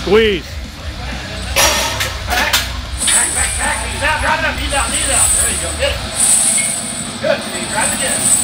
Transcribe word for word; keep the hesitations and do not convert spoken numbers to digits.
Squeeze. Back, back, back, back. He's out, drive it up, he's out, he's out. There you go, get it. Good, Steve, drive it again.